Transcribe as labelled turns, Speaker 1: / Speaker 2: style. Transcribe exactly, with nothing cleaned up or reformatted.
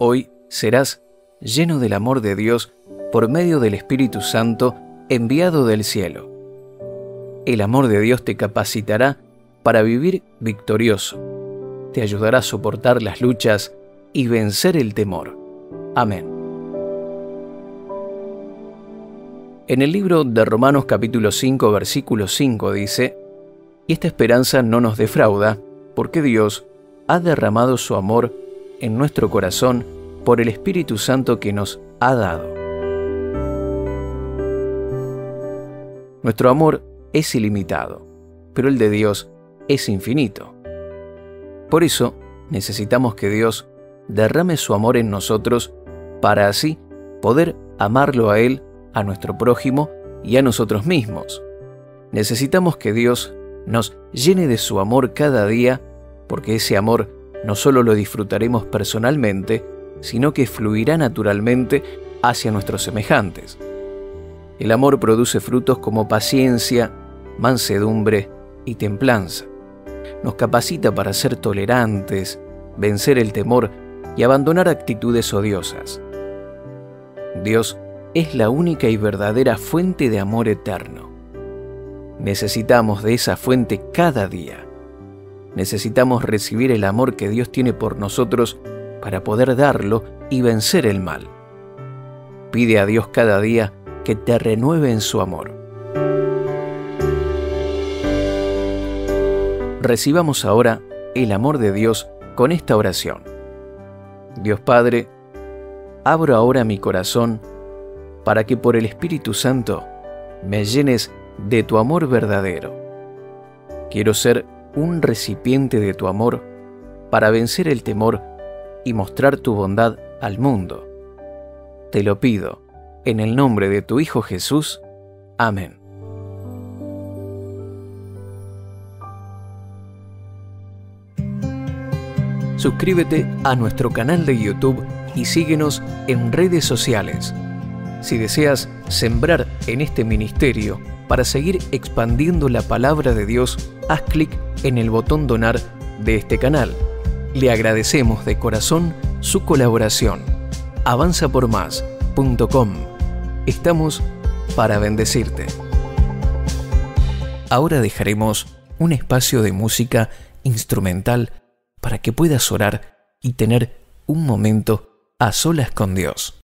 Speaker 1: Hoy serás lleno del amor de Dios por medio del Espíritu Santo enviado del cielo. El amor de Dios te capacitará para vivir victorioso. Te ayudará a soportar las luchas y vencer el temor. Amén. En el libro de Romanos capítulo cinco, versículo cinco dice: «Y esta esperanza no nos defrauda, porque Dios ha derramado su amor en nuestro corazón por el Espíritu Santo que nos ha dado». Nuestro amor es ilimitado, pero el de Dios es infinito. Por eso necesitamos que Dios derrame su amor en nosotros para así poder amarlo a Él, a nuestro prójimo y a nosotros mismos. Necesitamos que Dios nos llene de su amor cada día, porque ese amor no solo lo disfrutaremos personalmente, sino que fluirá naturalmente hacia nuestros semejantes. El amor produce frutos como paciencia, mansedumbre y templanza. Nos capacita para ser tolerantes, vencer el temor y abandonar actitudes odiosas. Dios es la única y verdadera fuente de amor eterno. Necesitamos de esa fuente cada día. Necesitamos recibir el amor que Dios tiene por nosotros para poder darlo y vencer el mal. Pide a Dios cada día que te renueve en su amor. Recibamos ahora el amor de Dios con esta oración. Dios Padre, abro ahora mi corazón para que por el Espíritu Santo me llenes de tu amor verdadero. Quiero ser un recipiente de tu amor para vencer el temor y mostrar tu bondad al mundo. Te lo pido en el nombre de tu Hijo Jesús. Amén. Suscríbete a nuestro canal de YouTube y síguenos en redes sociales. Si deseas sembrar en este ministerio para seguir expandiendo la palabra de Dios, haz clic en el botón donar de este canal. Le agradecemos de corazón su colaboración. avanza por más punto com. Estamos para bendecirte. Ahora dejaremos un espacio de música instrumental para que puedas orar y tener un momento a solas con Dios.